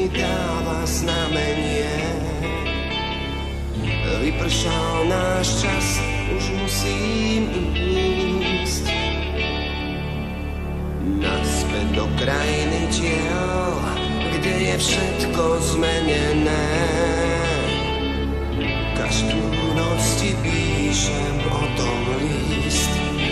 mi dáva znamenie. Vypršal náš čas, už musím ísť naspäť do krajiny tiel, kde je všetko zmenené. Každú noc ti píšem o tom list.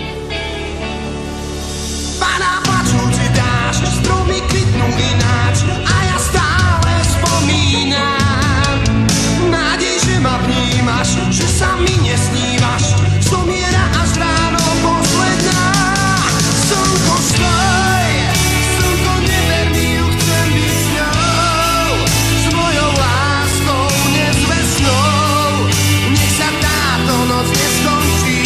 Padá plačúci dážď, stromy kvitnú ináč a ja stále spomínam. Nádej, že ma vnímaš, že sa mi nesnívaš. Zomiera až ráno posledná. Slnko stoj, slnko never mi ju, chcem byť s ňou, s mojou láskou nezvestnou. Nech sa táto noc neskončí.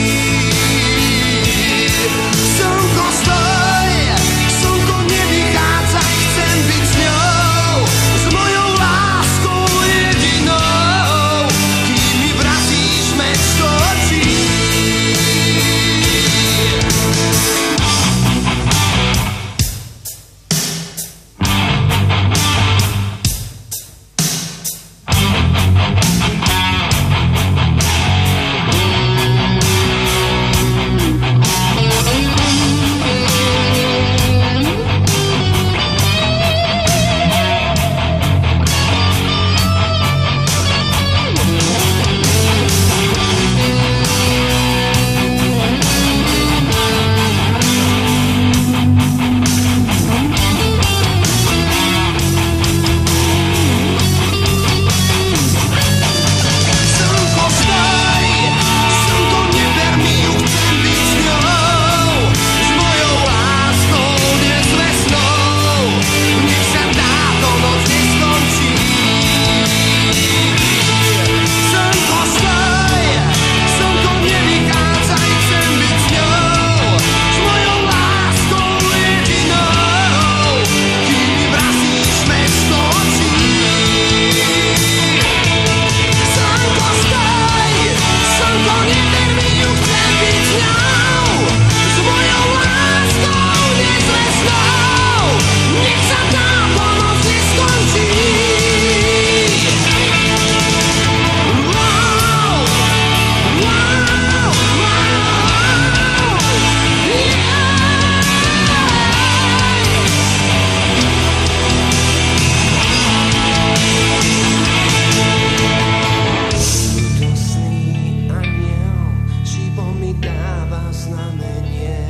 Slnko stoj, slnko nevychádzaj, chcem byť s ňou, s mojou láskou jedinou, kým mi vracíš meč do očí.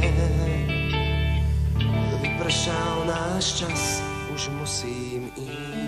Vypršal náš čas, už musím ísť.